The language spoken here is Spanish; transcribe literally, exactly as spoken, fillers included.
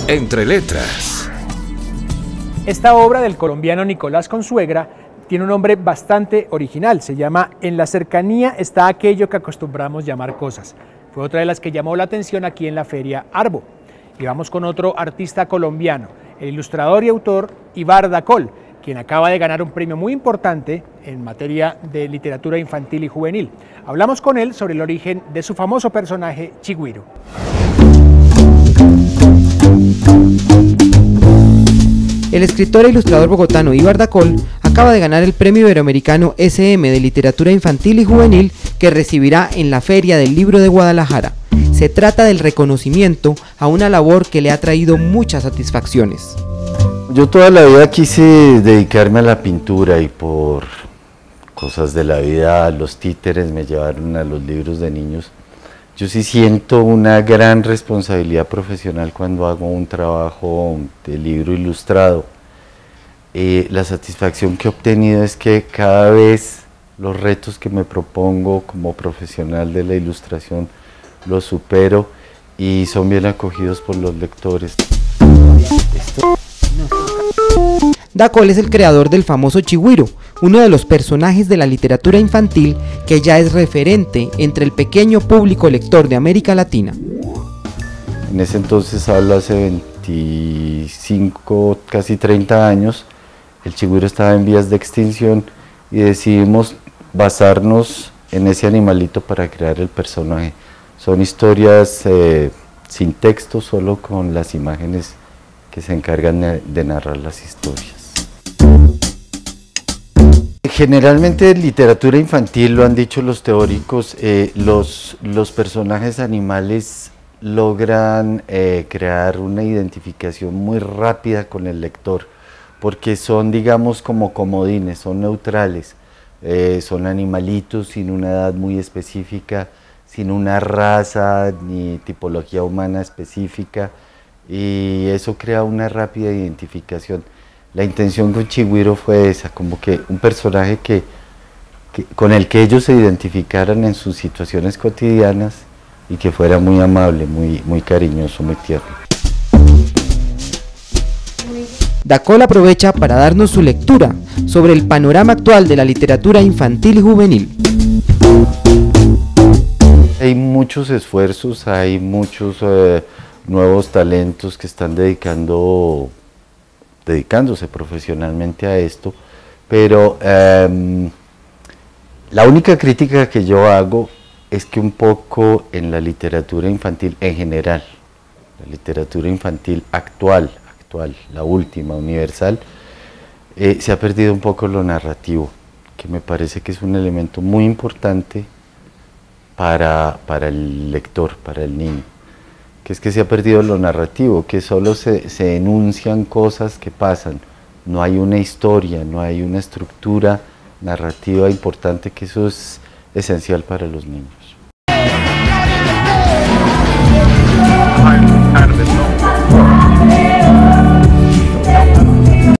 Entre letras. Esta obra del colombiano Nicolás Consuegra tiene un nombre bastante original, se llama En la cercanía está aquello que acostumbramos llamar cosas. Fue otra de las que llamó la atención aquí en la Feria Arbo. Y vamos con otro artista colombiano, el ilustrador y autor Ibar Dacol, quien acaba de ganar un premio muy importante en materia de literatura infantil y juvenil. Hablamos con él sobre el origen de su famoso personaje Chigüiro. El escritor e ilustrador bogotano Ibar Dacol acaba de ganar el Premio Iberoamericano ese eme de Literatura Infantil y Juvenil que recibirá en la Feria del Libro de Guadalajara. Se trata del reconocimiento a una labor que le ha traído muchas satisfacciones. Yo toda la vida quise dedicarme a la pintura y por cosas de la vida, los títeres me llevaron a los libros de niños. Yo sí siento una gran responsabilidad profesional cuando hago un trabajo de libro ilustrado. Eh, la satisfacción que he obtenido es que cada vez los retos que me propongo como profesional de la ilustración los supero y son bien acogidos por los lectores. Esto... Dacol es el creador del famoso Chigüiro, uno de los personajes de la literatura infantil que ya es referente entre el pequeño público lector de América Latina. En ese entonces, hablo hace veinticinco, casi treinta años, el Chigüiro estaba en vías de extinción y decidimos basarnos en ese animalito para crear el personaje. Son historias eh, sin texto, solo con las imágenes que se encargan de narrar las historias. Generalmente en literatura infantil, lo han dicho los teóricos, eh, los, los personajes animales logran eh, crear una identificación muy rápida con el lector, porque son, digamos, como comodines, son neutrales, eh, son animalitos sin una edad muy específica, sin una raza ni tipología humana específica, y eso crea una rápida identificación. La intención con Chigüiro fue esa, como que un personaje que, que, con el que ellos se identificaran en sus situaciones cotidianas y que fuera muy amable, muy, muy cariñoso, muy tierno. Dacol aprovecha para darnos su lectura sobre el panorama actual de la literatura infantil y juvenil. Hay muchos esfuerzos, hay muchos eh, nuevos talentos que están dedicando, dedicándose profesionalmente a esto, pero eh, la única crítica que yo hago es que un poco en la literatura infantil en general, la literatura infantil actual, actual, la última, universal, eh, se ha perdido un poco lo narrativo, que me parece que es un elemento muy importante para, para el lector, para el niño, que es que se ha perdido lo narrativo, que solo se, se enuncian cosas que pasan, no hay una historia, no hay una estructura narrativa importante, que eso es esencial para los niños.